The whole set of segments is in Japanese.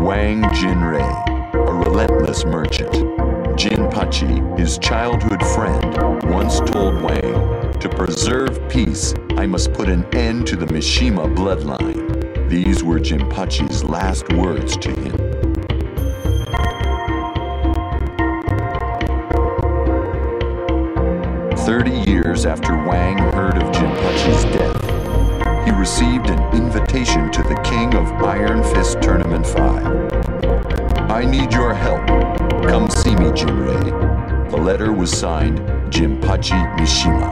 Wang Jinrei, a relentless merchant. Jinpachi, his childhood friend, once told Wang, "To preserve peace, I must put an end to the Mishima bloodline." These were Jinpachi's last words to him. Years after Wang heard of Jinpachi's death, he received an invitation to the King of Iron Fist Tournament 5. "I need your help. Come see me, Jinrei." The letter was signed Jinpachi Mishima.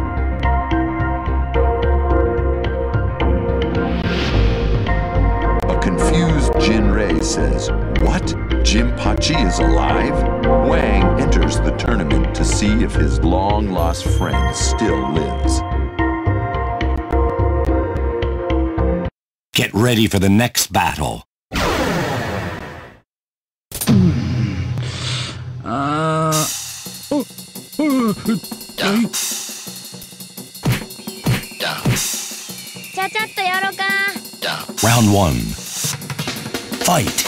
A confused Jinrei says, "What? Jinpachi is alive?" Wang enters the tournament to see if his long-lost friend still lives. Get ready for the next battle. Round 1. Fight.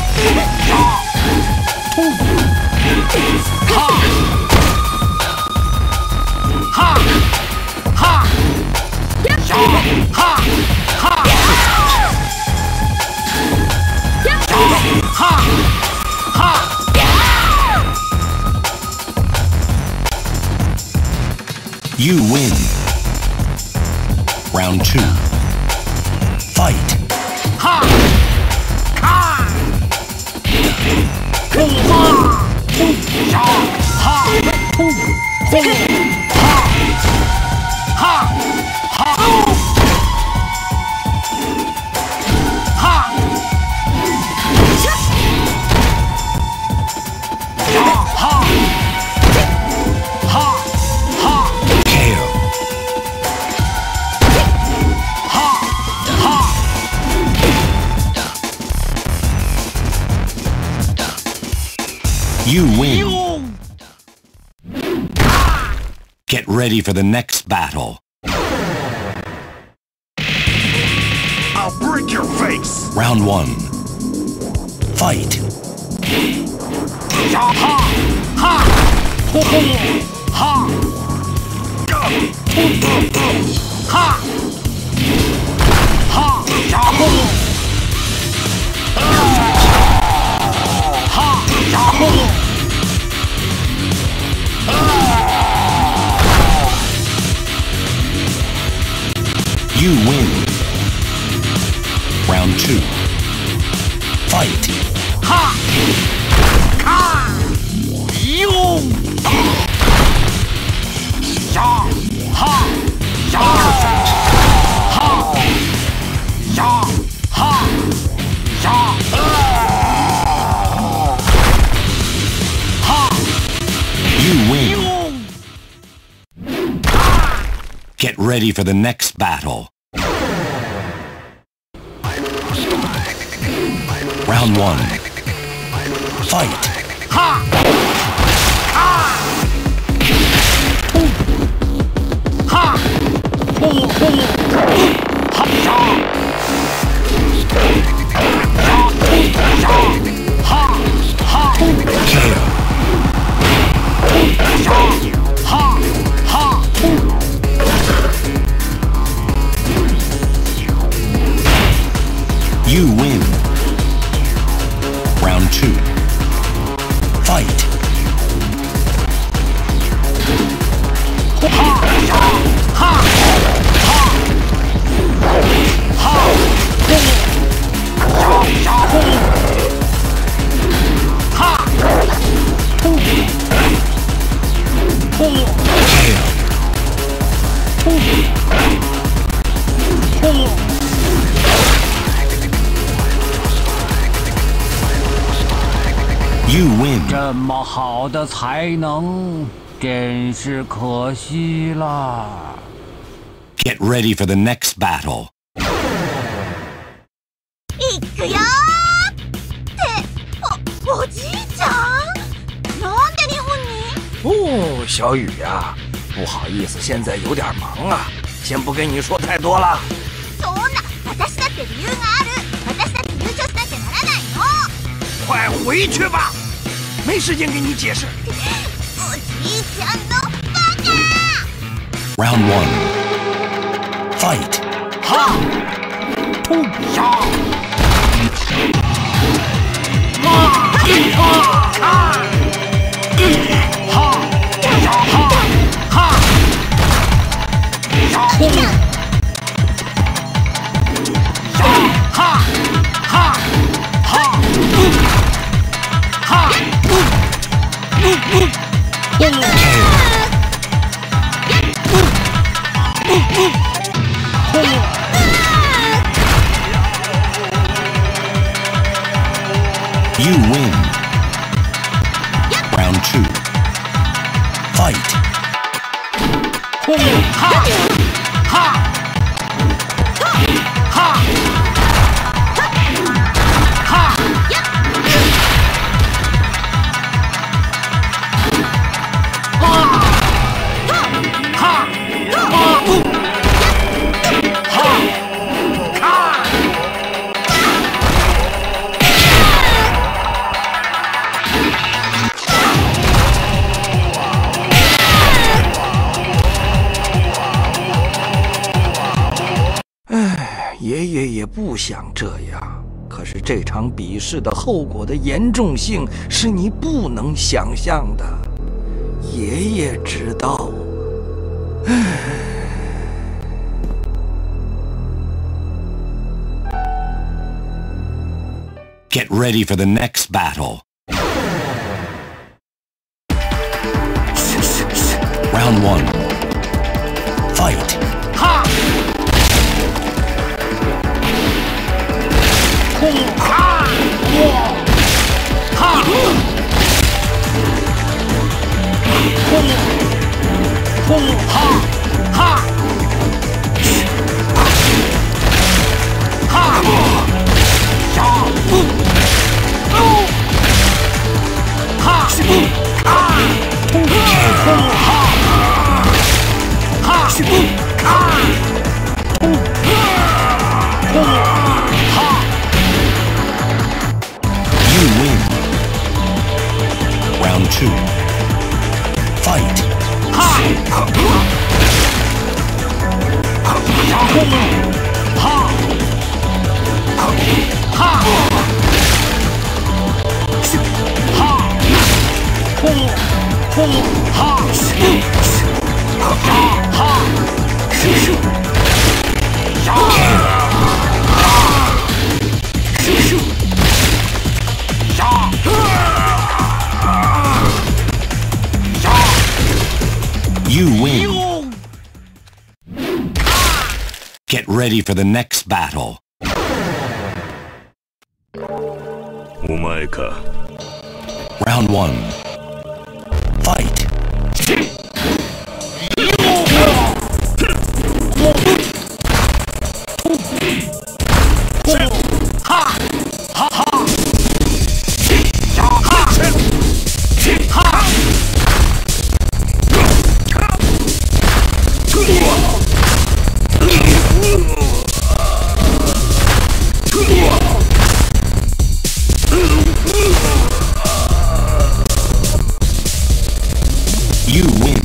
You win. Round 2. Fight. You win. Get ready for the next battle. I'll break your face. Round 1. Fight. You win. Round 2. Fight. You win. Get ready for the next battle. Round 1. Fight. You win. Round 2. Fight. You win. 这么好的才能，真是可惜了。 Get ready for the next battle. いくよーっておじいちゃん？なんで日本に？ 哦，小雨呀，不好意思，现在有点忙啊，先不跟你说太多了。 そんな、私だって理由がある。私だって優勝しなきゃならないの。 快回去吧，没时间给你解释。 おじいちゃんのバカ。 Round 1. Fight. 哈！突呀！ You win. Round 2. Fight. 爷爷也不想这样，可是这场比试的后果的严重性是你不能想象的。爷爷知道。 Get ready for the next battle. Round 1. Fight. Ha! You win. Round 2. Fight. You win. Get ready for the next battle. お前か。 Round 1. Fight. You win.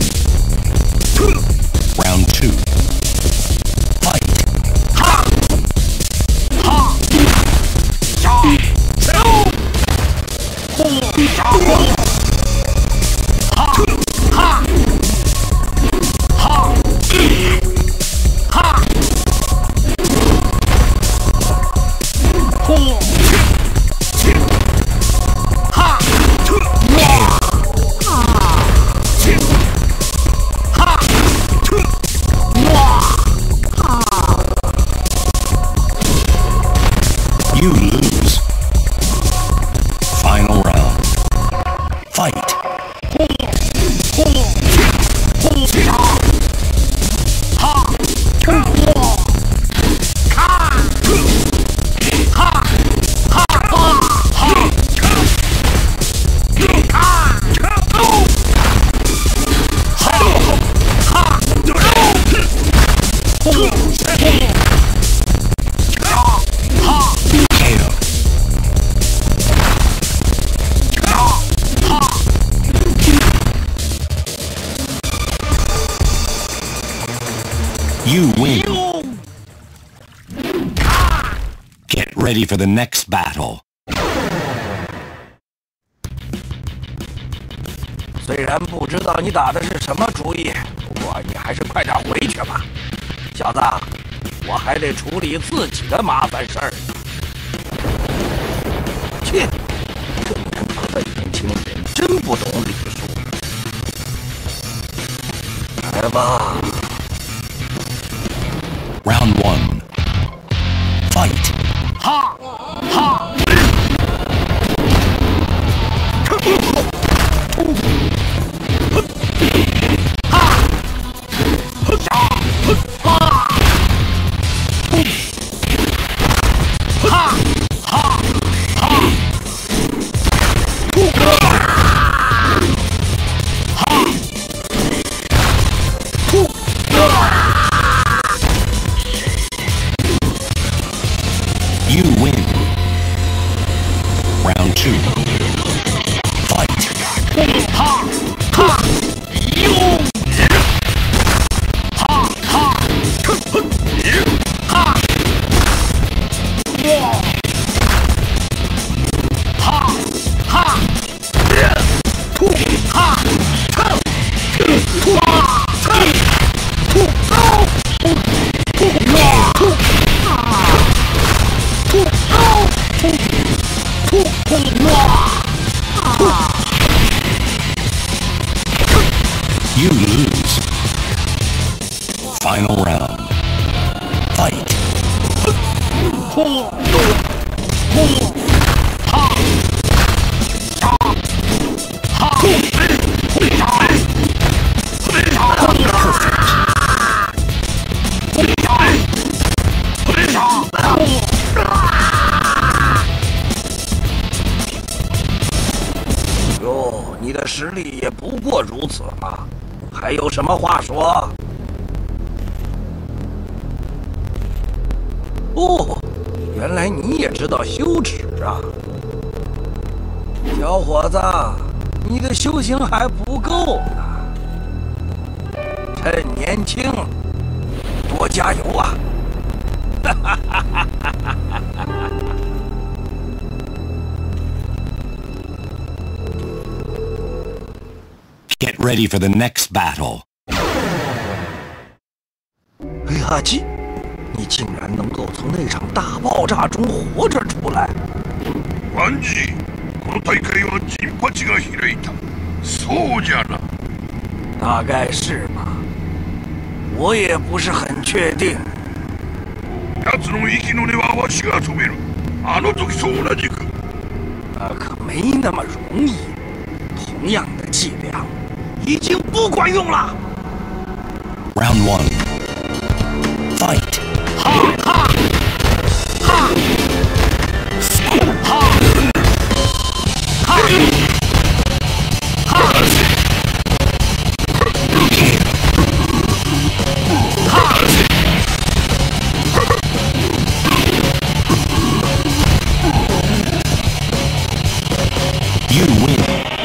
Round 2. Fight. You win. Get ready for the next battle. 虽然不知道你打的是什么主意，不过你还是快点回去吧，小子，我还得处理自己的麻烦事儿。切，这年头的年轻人真不懂礼数。来吧。 Round 1. Fight. Ha! Ha! You win. Round 2. Fight. Ha! Ha! Yo! Ha! Ha! Ha! Ha! Ha! You lose. Final round. Fight. Perfect. 哟，你的实力也不过如此嘛，还有什么话说？哦，原来你也知道羞耻啊，小伙子，你的修行还不够呢，趁年轻，多加油啊！哈哈哈哈哈哈！ Get ready for the next battle. 阿基，你竟然能够从那场大爆炸中活着出来！ ワンジ、この大会はジンパチが開いた。そうじゃな。 大概是吧，我也不是很确定。 奴の息の根はわしが止める。あの時と同じく。 那可没那么容易。同样的伎俩，已经不管用了。 Round 1. Fight. Ha! Ha! Ha! Ha! You win.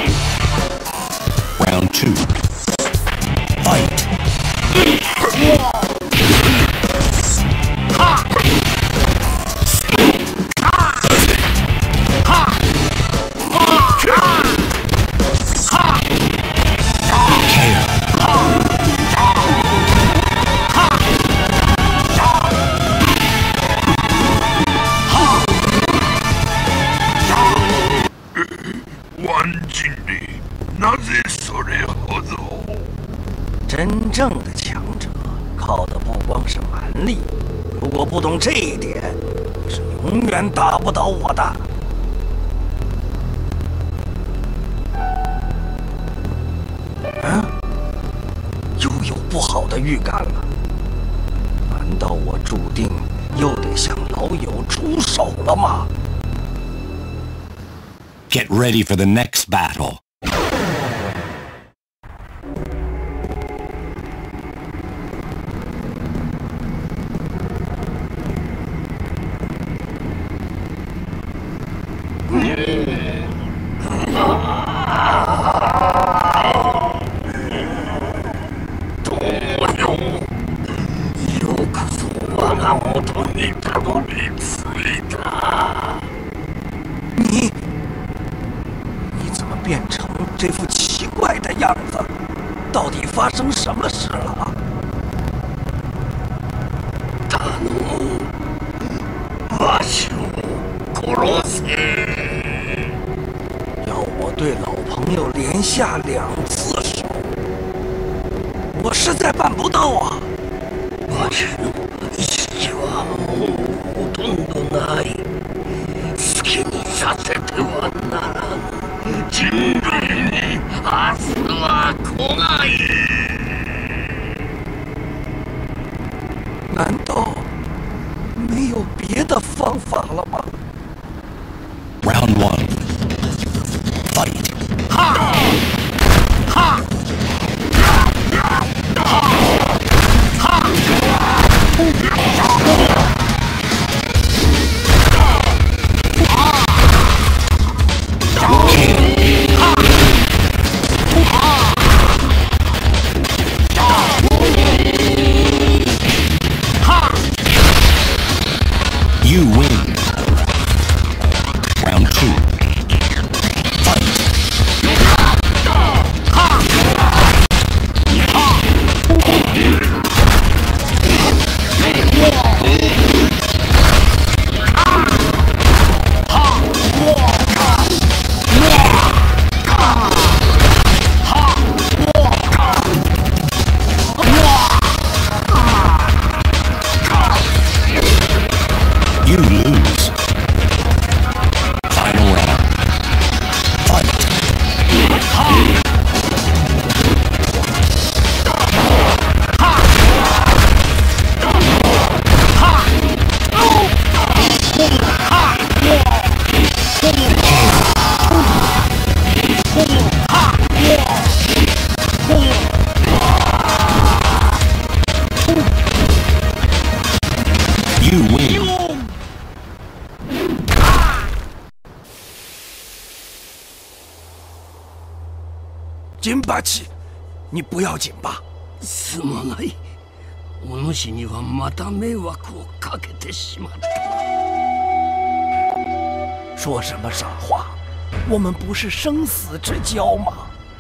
Round 2. Fight. KO。 真正的强者靠的不光是蛮力，如果不懂这一点，你是永远打不倒我的。啊，又有不好的预感了。难道我注定又得向老友出手了吗？ Get ready for the next battle. 你怎么变成这副奇怪的样子？到底发生什么事了？要我对老朋友连下2次手，我实在办不到啊！难道没有别的方法了吗？ Round 1. Fight. You win. Round 2. Fight. You lose. Final round. Fight. You win. 金八七，你不要紧吧？ すまない。お主にはまた迷惑をかけてしまった。 说什么傻话？我们不是生死之交吗？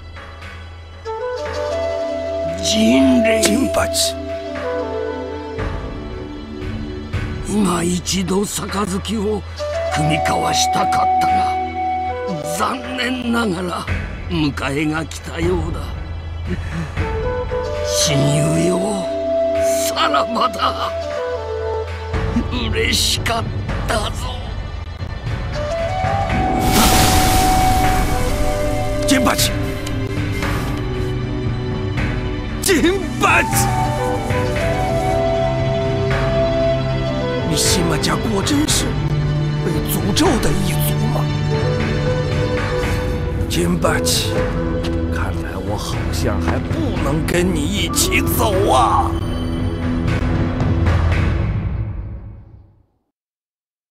人類。 金八七， 今一度杯を酌み交わしたかったが、残念ながら迎えが来たようだ。親友よ、さらばだ。嬉しかったぞ。 金八七，金八七，你西马家果真是被诅咒的一族吗？金八七，看来我好像还不能跟你一起走啊！